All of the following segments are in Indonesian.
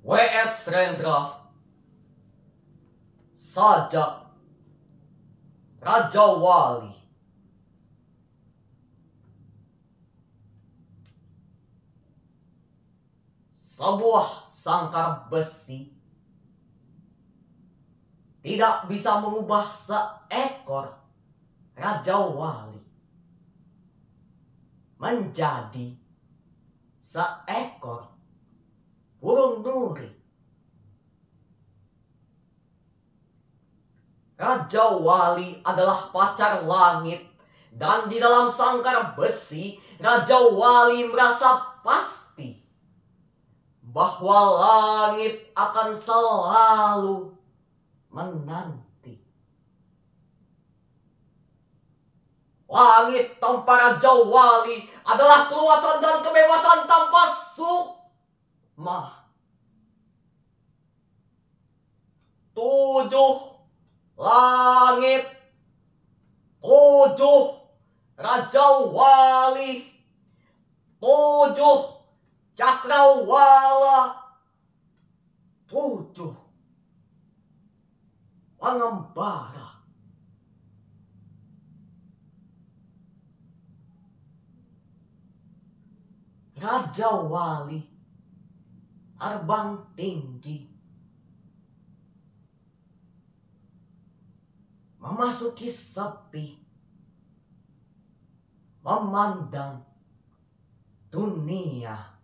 W.S. Rendra, Sajak, Raja Wali. Sebuah sangkar besi tidak bisa mengubah seekor Raja Wali menjadi seekor burung nuri. Raja Wali adalah pacar langit, dan di dalam sangkar besi Raja Wali merasa pasti bahwa langit akan selalu menanti. Langit tanpa Raja Wali adalah keluasan dan kebebasan tanpa sukma. 7 langit, 7 Raja Wali, 7 cakrawala, 7 pengembara. Raja Wali terbang tinggi, memasuki sepi, memandang dunia.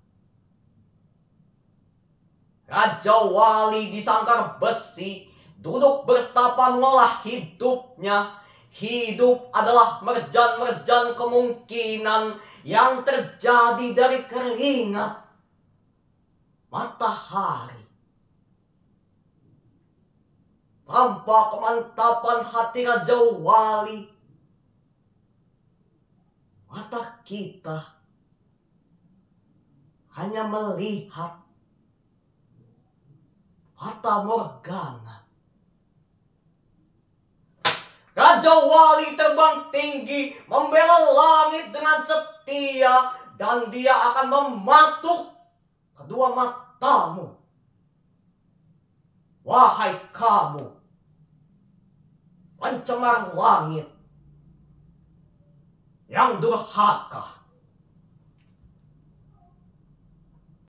Raja Wali di sangkar besi duduk bertapa mengolah hidupnya. Hidup adalah merjan-merjan kemungkinan yang terjadi dari keringat matahari. Tanpa kemantapan hati Raja Wali, mata kita hanya melihat fata morgana. Raja Wali terbang tinggi, membela langit dengan setia, dan dia akan mematuk kedua matamu. Wahai kamu, pencemar langit yang durhaka.